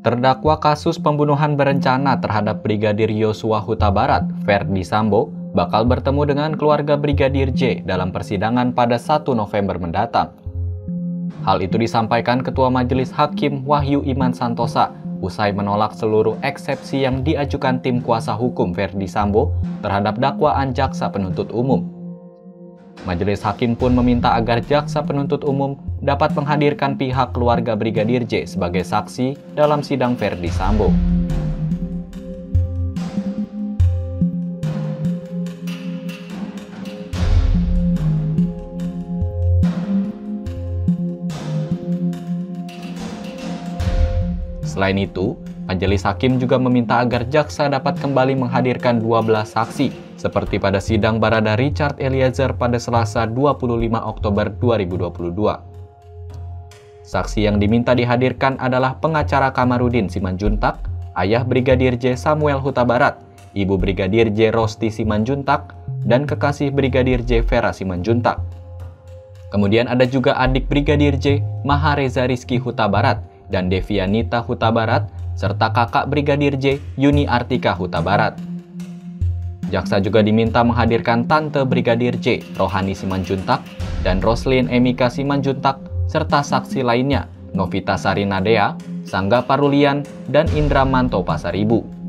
Terdakwa kasus pembunuhan berencana terhadap Brigadir Yosua Huta Barat, Verdi Sambo, bakal bertemu dengan keluarga Brigadir J dalam persidangan pada 1 November mendatang. Hal itu disampaikan Ketua Majelis Hakim Wahyu Iman Santosa usai menolak seluruh eksepsi yang diajukan tim kuasa hukum Verdi Sambo terhadap dakwaan jaksa penuntut umum. Majelis Hakim pun meminta agar jaksa penuntut umum dapat menghadirkan pihak keluarga Brigadir J sebagai saksi dalam sidang Verdi Sambo. Selain itu, Majelis Hakim juga meminta agar jaksa dapat kembali menghadirkan 12 saksi, seperti pada sidang Barada Richard Eliezer pada Selasa 25 Oktober 2022. Saksi yang diminta dihadirkan adalah pengacara Kamarudin Simanjuntak, ayah Brigadir J Samuel Huta Barat, ibu Brigadir J Rosti Simanjuntak, dan kekasih Brigadir J Vera Simanjuntak. Kemudian ada juga adik Brigadir J Mahareza Rizky Huta Barat dan Devianita Huta Barat, serta kakak Brigadir J Yuni Artika Huta Barat. Jaksa juga diminta menghadirkan tante Brigadir J Rohani Simanjuntak dan Roslin Emika Simanjuntak, serta saksi lainnya Novita Sari Nadea, Sangga Parulian, dan Indra Manto Pasaribu.